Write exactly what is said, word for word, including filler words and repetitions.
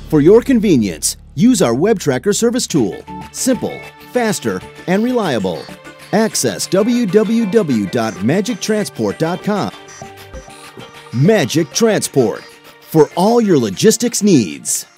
For your convenience, use our web tracker service tool. Simple, faster, and reliable. Access w w w dot magic transport dot com. Magic Transport, for all your logistics needs.